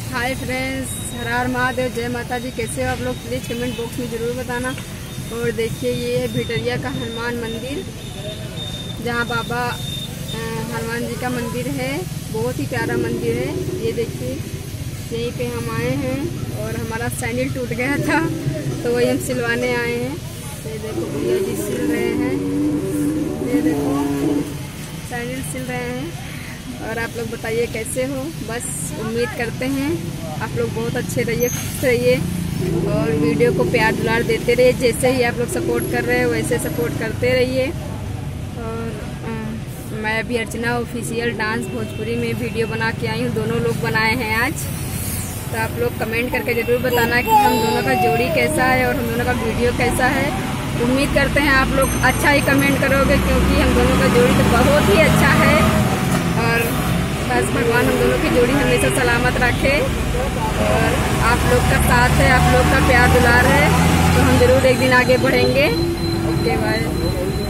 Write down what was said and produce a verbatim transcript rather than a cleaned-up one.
Hi friends, हर हर महादेव, जय माता जी। कैसे हो आप लोग? प्लीज़ कमेंट बॉक्स में ज़रूर बताना। और देखिए, ये है भिटरिया का हनुमान मंदिर, जहाँ बाबा हनुमान जी का मंदिर है। बहुत ही प्यारा मंदिर है। ये देखिए, यहीं पे हम आए हैं और हमारा सैंडल टूट गया था तो वही हम सिलवाने आए हैं। ये देखो, भैया जी सिल रहे हैं। ये देखो, सैंडल सिल रहे हैं। और आप लोग बताइए कैसे हो? बस उम्मीद करते हैं आप लोग बहुत अच्छे रहिए, खुश रहिए और वीडियो को प्यार दुलार देते रहिए। जैसे ही आप लोग सपोर्ट कर रहे हो वैसे सपोर्ट करते रहिए। और आ, मैं अभी अर्चना ऑफिशियल डांस भोजपुरी में वीडियो बना के आई हूँ। दोनों लोग बनाए हैं आज। तो आप लोग कमेंट करके ज़रूर बताना कि हम दोनों का जोड़ी कैसा है और हम दोनों का वीडियो कैसा है। उम्मीद करते हैं आप लोग अच्छा ही कमेंट करोगे, क्योंकि हम दोनों का जोड़ी तो बहुत ही अच्छा है। और बस भगवान हम दोनों की जोड़ी हमेशा सलामत रखे। और आप लोग का साथ है, आप लोग का प्यार दुलार है, तो हम ज़रूर एक दिन आगे बढ़ेंगे। Okay, bye.